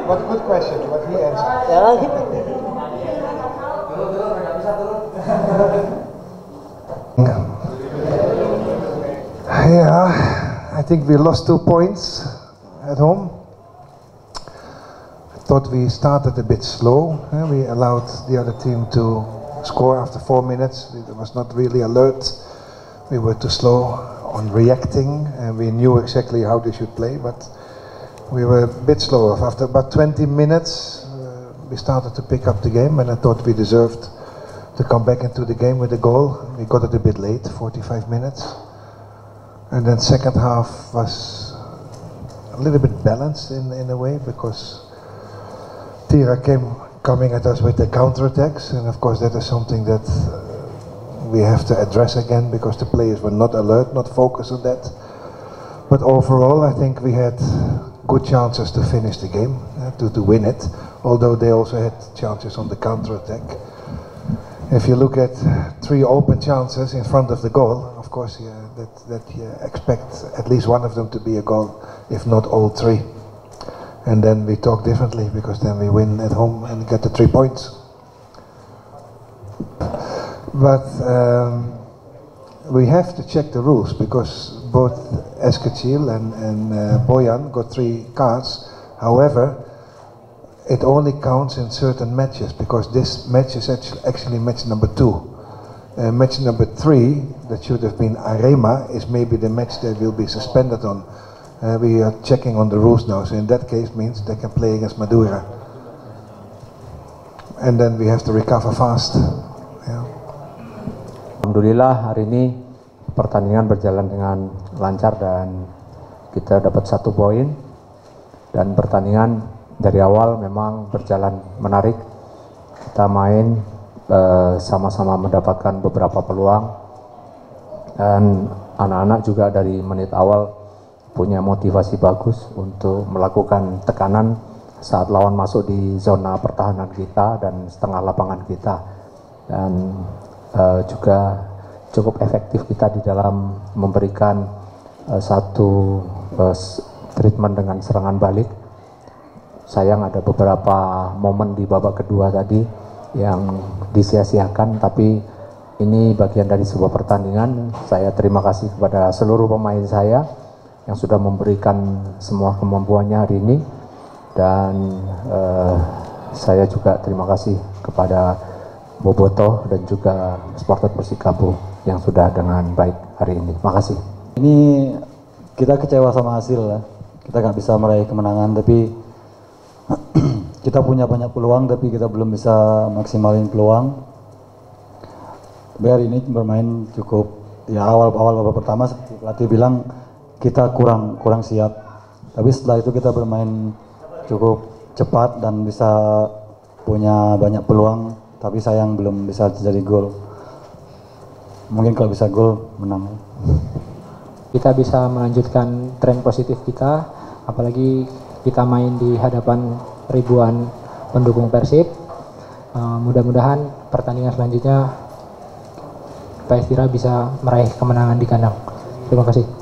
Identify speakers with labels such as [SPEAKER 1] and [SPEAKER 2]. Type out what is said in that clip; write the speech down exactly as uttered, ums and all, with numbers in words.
[SPEAKER 1] What a good question, what he answered. Yeah, I think we lost two points at home. I thought we started a bit slow. eh, We allowed the other team to score after four minutes. It was not really alert. We were too slow on reacting, and we knew exactly how they should play, but we were a bit slower. After about twenty minutes, uh, we started to pick up the game, and I thought we deserved to come back into the game with a goal. We got it a bit late, forty-five minutes. And then second half was a little bit balanced in, in a way, because Tira came coming at us with the counter-attacks, and of course that is something that uh, we have to address again, because the players were not alert, not focused on that. But overall I think we had good chances to finish the game, uh, to, to win it, although they also had chances on the counter-attack. If you look at three open chances in front of the goal, of course yeah, that, that you expect at least one of them to be a goal, if not all three. And then we talk differently, because then we win at home and get the three points. But um, we have to check the rules, because both Eskachil and, and uh, Bojan got three cards. However, it only counts in certain matches, because this match is actually, actually match number two. Uh, match number three, that should have been Arema, is maybe the match that will be suspended on. Uh, we are checking on the rules now, so in that case means they can play against Madura. And then we have to recover fast. Yeah.
[SPEAKER 2] Alhamdulillah hari ini pertandingan berjalan dengan lancar dan kita dapat satu poin, dan pertandingan dari awal memang berjalan menarik. Kita main sama-sama uh, mendapatkan beberapa peluang, dan anak-anak juga dari menit awal punya motivasi bagus untuk melakukan tekanan saat lawan masuk di zona pertahanan kita dan setengah lapangan kita, dan uh, juga cukup efektif kita di dalam memberikan uh, satu uh, treatment dengan serangan balik. Sayang ada beberapa momen di babak kedua tadi yang disia-siakan, tapi ini bagian dari sebuah pertandingan. Saya terima kasih kepada seluruh pemain saya yang sudah memberikan semua kemampuannya hari ini, dan uh, saya juga terima kasih kepada Boboto dan juga supporter Persikabo yang sudah dengan baik hari ini. Makasih.
[SPEAKER 3] Ini kita kecewa sama hasil ya. Kita nggak bisa meraih kemenangan, tapi kita punya banyak peluang, tapi kita belum bisa maksimalin peluang. Tapi hari ini bermain cukup, ya awal-awal babak pertama pelatih bilang kita kurang kurang siap. Tapi setelah itu kita bermain cukup cepat dan bisa punya banyak peluang, tapi sayang belum bisa jadi gol. Mungkin kalau bisa gol menang.
[SPEAKER 4] Kita bisa melanjutkan tren positif kita, apalagi kita main di hadapan ribuan pendukung Persib. Uh, mudah-mudahan pertandingan selanjutnya P S Tira bisa meraih kemenangan di kandang. Terima kasih.